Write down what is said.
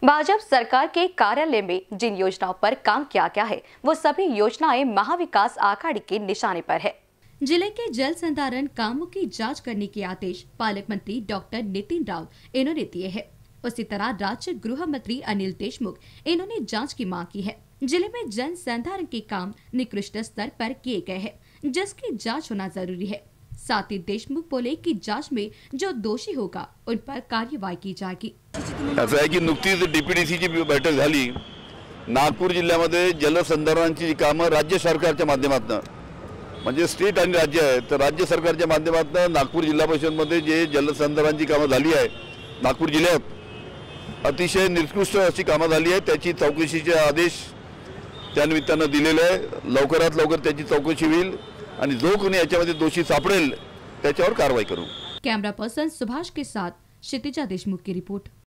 भाजपा सरकार के कार्यालय में जिन योजनाओं पर काम किया गया है वो सभी योजनाएं महाविकास आघाड़ी के निशाने पर है। जिले के जल संधारण कामों की जांच करने के आदेश पालक मंत्री डॉक्टर नितिन राव इन्होंने दिए हैं। उसी तरह राज्य गृह मंत्री अनिल देशमुख इन्होंने जांच की मांग की है। जिले में जल संधारण के काम निकृष्ट स्तर पर किए गए हैं, जिसकी जांच होना जरूरी है। साथ ही देशमुख बोले कि जांच में जो दोषी होगा उन पर कार्यवाही की जाएगी। असं आहे की नुकतीच डीपीडीसीची बैठक झाली। नागपूर जिल्ह्यामध्ये जलसंधारणाची कामं राज्य सरकारच्या माध्यमातून म्हणजे स्टेट आणि राज्य आहे, तर राज्य सरकारच्या माध्यमातून नागपूर जिल्हा परिषदमध्ये जे जलसंधारणाची कामं झाली आहे नागपूर जिल्ह्यात अतिशय निकृष्ट अशी कामं झाली आहे। त्याची चौकशीचे आदेश त्यानिमित्तानं दिलेले आहे। लवकरात लवकर त्याची चौकशी होईल आणि जो कोणी याच्यामध्ये दोषी सापडेल त्याच्यावर कारवाई करू। कैमरा पर्सन सुभाष के साथ क्षितिजा देशमुख की रिपोर्ट।